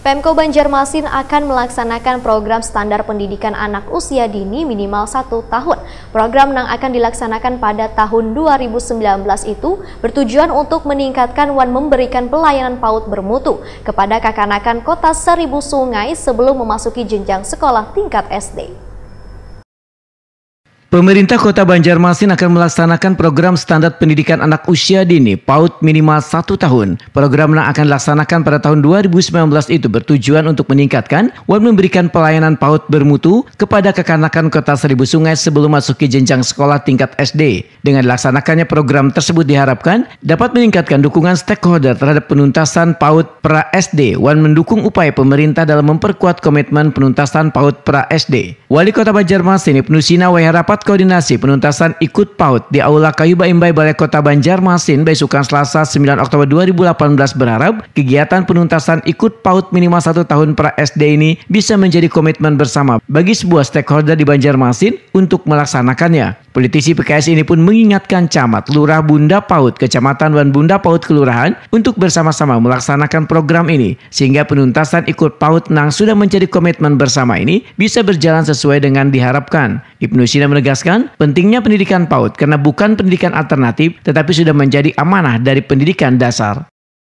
Pemko Banjarmasin akan melaksanakan program standar pendidikan anak usia dini minimal 1 tahun. Program yang akan dilaksanakan pada tahun 2019 itu bertujuan untuk meningkatkan dan memberikan pelayanan PAUD bermutu kepada kekanak-kanakan Kota Seribu Sungai sebelum memasuki jenjang sekolah tingkat SD. Pemerintah Kota Banjarmasin akan melaksanakan program standar pendidikan anak usia dini PAUD minimal 1 tahun. Program yang akan dilaksanakan pada tahun 2019 itu bertujuan untuk meningkatkan dan memberikan pelayanan PAUD bermutu kepada kekanak-kanakan Kota Seribu Sungai sebelum masuki jenjang sekolah tingkat SD. Dengan dilaksanakannya program tersebut diharapkan dapat meningkatkan dukungan stakeholder terhadap penuntasan PAUD pra-SD dan mendukung upaya pemerintah dalam memperkuat komitmen penuntasan PAUD pra-SD. Wali Kota Banjarmasin Ibnu Sina rapat koordinasi penuntasan ikut PAUD di Aula Kayu Baimbai Balai Kota Banjarmasin besukan Selasa 9 Oktober 2018 berharap kegiatan penuntasan ikut PAUD minimal 1 tahun pra-SD ini bisa menjadi komitmen bersama bagi sebuah stakeholder di Banjarmasin untuk melaksanakannya. Politisi PKS ini pun mengingatkan camat, lurah, bunda PAUD, kecamatan dan bunda PAUD kelurahan untuk bersama-sama melaksanakan program ini sehingga penuntasan ikut PAUD yang sudah menjadi komitmen bersama ini bisa berjalan sesuai dengan diharapkan. Ibnu Sina menegaskan pentingnya pendidikan PAUD karena bukan pendidikan alternatif tetapi sudah menjadi amanah dari pendidikan dasar.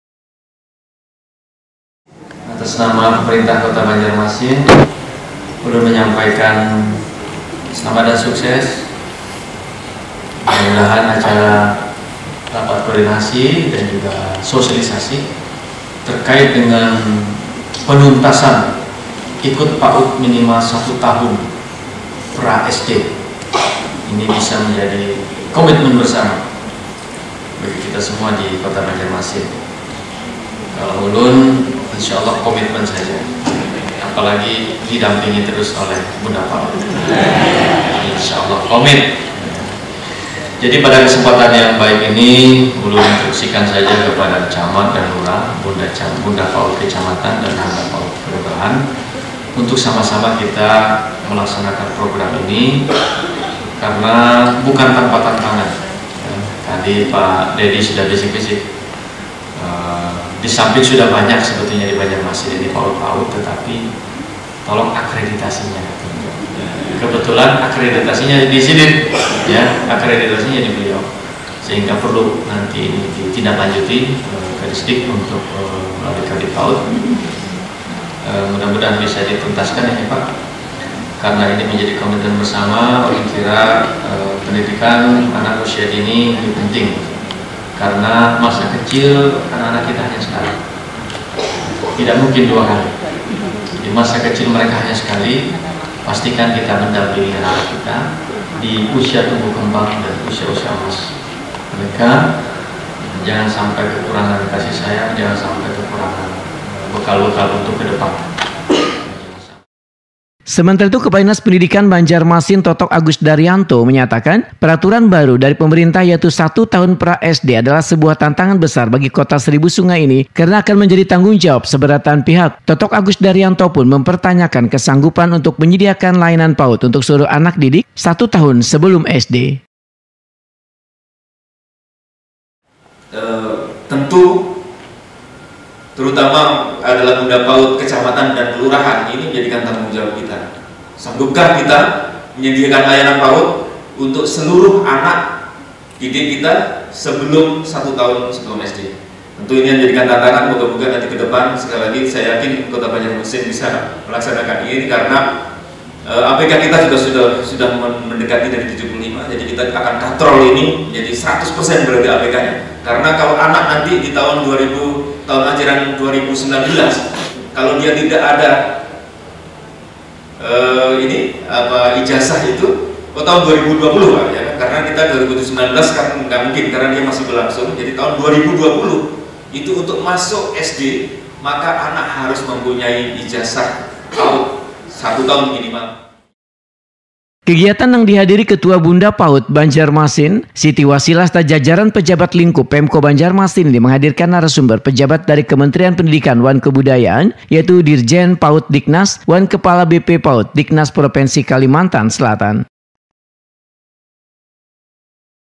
Atas nama pemerintah Kota Banjarmasin perlu menyampaikan selamat dan sukses. Mudah-mudahan acara rapat koordinasi dan juga sosialisasi terkait dengan penuntasan ikut PAUD minimal 1 tahun pra-SD ini bisa menjadi komitmen bersama bagi kita semua di Kota Banjarmasin. Kalau ulun, insya Allah komitmen saja, apalagi didampingi terus oleh Bunda PAUD. Insya Allah komit. Jadi pada kesempatan yang baik ini, ulun instruksikan saja kepada camat dan lurah, bunda PAUD kecamatan dan bunda PAUD kelurahan untuk sama-sama kita melaksanakan program ini karena bukan tanpa tantangan. Tadi Pak Dedi sudah bisik-bisik, di samping sudah banyak sebetulnya di Banjarmasin ini PAUD, tetapi tolong akreditasinya. Kebetulan akreditasinya di sini, ya, akreditasinya di beliau, sehingga perlu nanti ini ditindaklanjuti ke distrik untuk melalui Kadif PAUD. Mudah-mudahan bisa dituntaskan ini Pak, karena ini menjadi komitmen bersama. Oleh kira pendidikan anak usia dini ini penting, karena masa kecil anak-anak kita hanya sekali, tidak mungkin 2 kali. Di masa kecil mereka hanya sekali. Pastikan kita mendampingi anak kita di usia tumbuh kembang dan usia-usia emas mereka. Jangan sampai kekurangan kasih sayang, jangan sampai kekurangan bekal-bekal untuk ke depan. Sementara itu, Kepala Dinas Pendidikan Banjarmasin Totok Agus Daryanto menyatakan peraturan baru dari pemerintah yaitu 1 tahun pra-SD adalah sebuah tantangan besar bagi Kota Seribu Sungai ini karena akan menjadi tanggung jawab seberatan pihak. Totok Agus Daryanto pun mempertanyakan kesanggupan untuk menyediakan layanan PAUD untuk seluruh anak didik 1 tahun sebelum SD. Tentu terutama adalah bunda PAUD kecamatan dan kelurahan ini menjadikan tanggung jawab kita. Sanggupkah kita menyediakan layanan PAUD untuk seluruh anak didik kita sebelum 1 tahun sebelum SD? Tentu ini yang menjadikan tantangan. Moga-moga nanti ke depan, sekali lagi saya yakin Kota Banjarmasin bisa melaksanakan ini karena APK kita sudah mendekati dari 75, jadi kita akan katrol ini jadi 100% berarti APK-nya. Karena kalau anak nanti di tahun tahun ajaran 2019 kalau dia tidak ada ijazah itu tahun 2020 Pak, ya, karena kita 2019 kan nggak mungkin karena dia masih berlangsung. Jadi tahun 2020 itu untuk masuk SD maka anak harus mempunyai ijazah PAUD 1 tahun minimal. Kegiatan yang dihadiri Ketua Bunda PAUD Banjarmasin, Siti Wasilah serta jajaran pejabat lingkup Pemko Banjarmasin ini menghadirkan narasumber pejabat dari Kementerian Pendidikan dan Kebudayaan, yaitu Dirjen PAUD Diknas dan Kepala BP PAUD Diknas Provinsi Kalimantan Selatan.